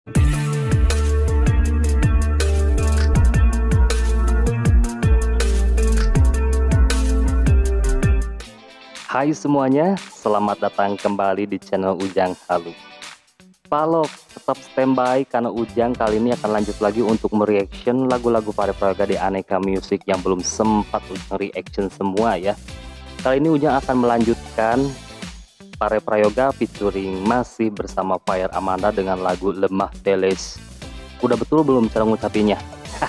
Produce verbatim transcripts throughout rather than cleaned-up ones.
Hai semuanya, selamat datang kembali di channel Ujang Halu. Follow, tetap standby karena Ujang kali ini akan lanjut lagi untuk mereaction lagu-lagu Pare Prayoga di Aneka Music yang belum sempat Ujang reaction semua ya. Kali ini Ujang akan melanjutkan Pare Prayoga featuring masih bersama Fire Amanda dengan lagu Lemah Teles. Udah betul belum cara ngucapinnya?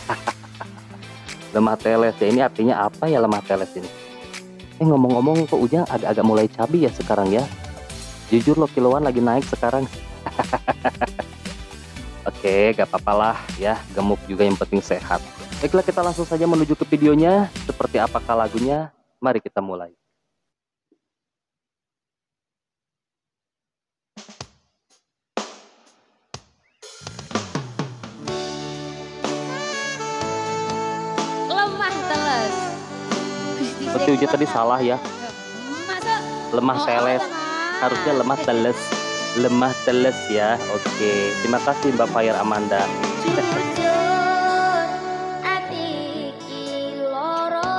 Lemah Teles ya, ini artinya apa ya lemah teles ini? Eh ngomong-ngomong kok Ujang agak-agak mulai cabi ya sekarang ya. Jujur lo kiloan lagi naik sekarang. Oke gak apa-apa lah ya, gemuk juga yang penting sehat. Baiklah kita langsung saja menuju ke videonya. Seperti apakah lagunya? Mari kita mulai. Lemah teles. Oke Ujang tadi salah ya. Masa? Lemah Oh, teles. lemah. Harusnya lemah teles. Lemah teles ya. Oke, terima kasih Mbak Fire Amanda. Jujur ati iki loro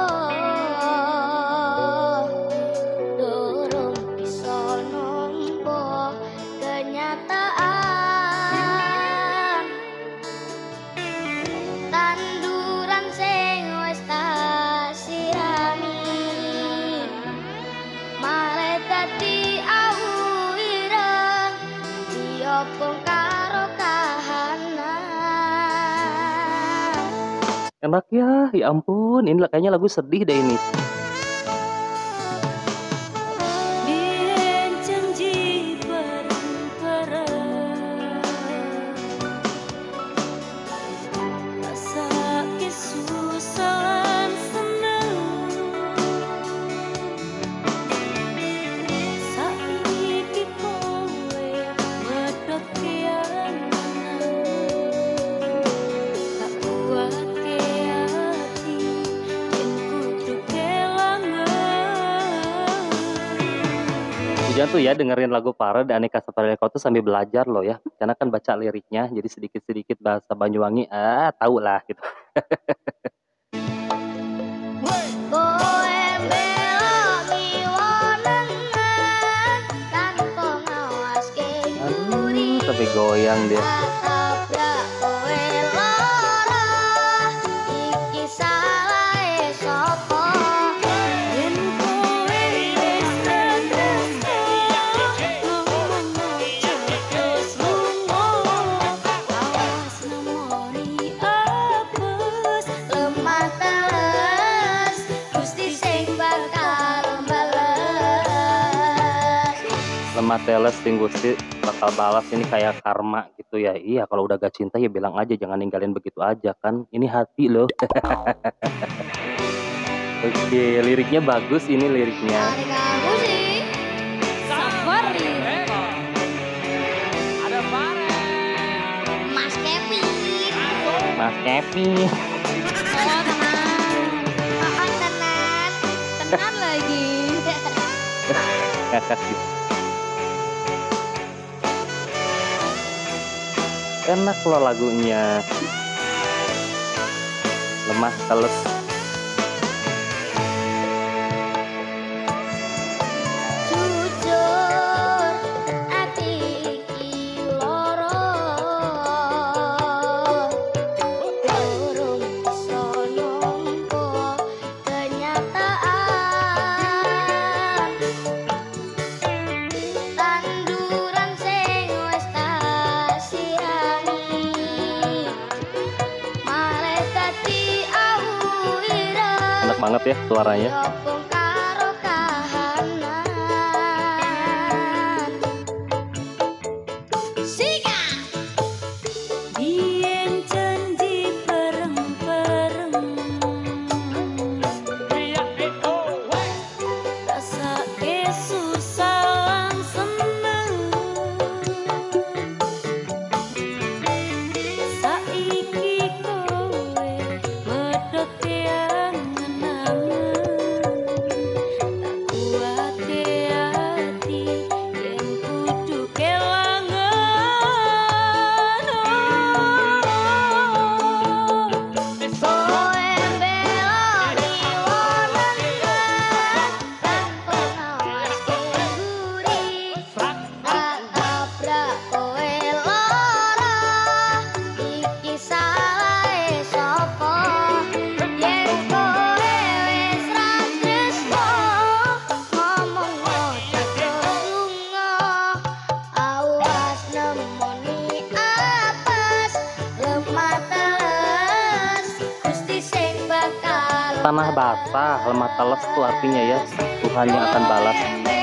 durung bisa nampa kenyataan tanduran sing wis tak sirami malah dadi awu ireng diobong karo kahanan. Enak ya, ya ampun, ini kayaknya lagu sedih deh ini. Biyen janji bareng-bareng rasa kesusahan seneng saiki kowe medhot keangan tak kuat ke ati yen kudu kelangan. Ujang tuh ya dengerin lagu Pare dan Aneka Sapareko tuh sambil belajar loh ya. Karena kan baca liriknya, jadi sedikit-sedikit bahasa Banyuwangi, ah tahu lah gitu. Kowe mbelok ngiwonengan tanpa ngawaske Aduh, tapi goyang dia. tabrak kowe lara iki salahe sapa yen kowe wis tresno ngomong aja terus lunga awas nemoni apes lemah teles Gusti sing bakal bales. Lemah teles sing Gusti bakal balas, ini kayak karma gitu ya. Iya, kalau udah gak cinta ya bilang aja, jangan ninggalin begitu aja kan. Ini hati loh. Oke, liriknya bagus ini liriknya. Dari kamu sih sabar Ada Pare. Mas Kevin. Mas Kevin. Oh tenan. Oh tenan. Tenan lagi. Kakak gitu. Enak loh lagunya. Lemah teles. Jujur ati iki loro durung bisa nampa kenyataan tanduran sing wis tak sirami malah dadi awu ireng Enak banget ya suaranya. diobong karo kahanan. Sika biyen janji bareng-bareng rasa kesusahan seneng saiki kowe medhot keangen-angen tanah basah, lemah teles tuh artinya ya, Tuhan yang akan balas.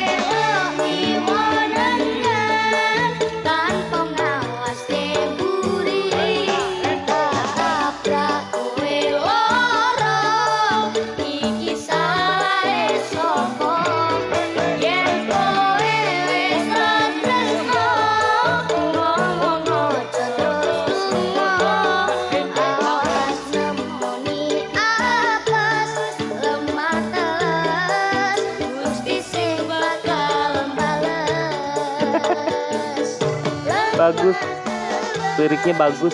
Bagus, liriknya bagus.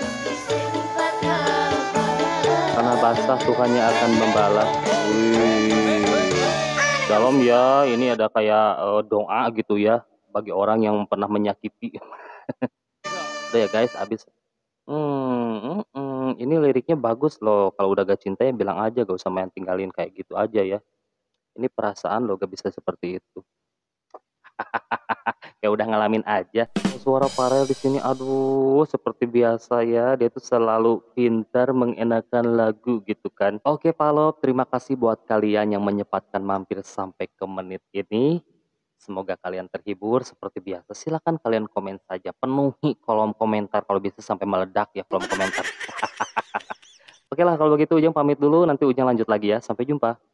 Tanah basah Tuhannya akan membalas. Wih, dalam ya, ini ada kayak uh, doa gitu ya bagi orang yang pernah menyakiti. Udah ya guys, abis. Hmm, hmm, hmm, ini liriknya bagus loh. Kalau udah gak cinta ya bilang aja, gak usah main tinggalin kayak gitu aja ya. Ini perasaan loh, gak bisa seperti itu. Ya udah ngalamin aja. Suara Farel di sini, aduh, seperti biasa ya, dia tuh selalu pintar mengenakan lagu gitu kan. Oke Palop, terima kasih buat kalian yang menyempatkan mampir sampai ke menit ini. Semoga kalian terhibur seperti biasa. Silahkan kalian komen saja, penuhi kolom komentar kalau bisa sampai meledak ya kolom komentar. Oke lah kalau begitu Ujang pamit dulu, nanti Ujang lanjut lagi ya. Sampai jumpa.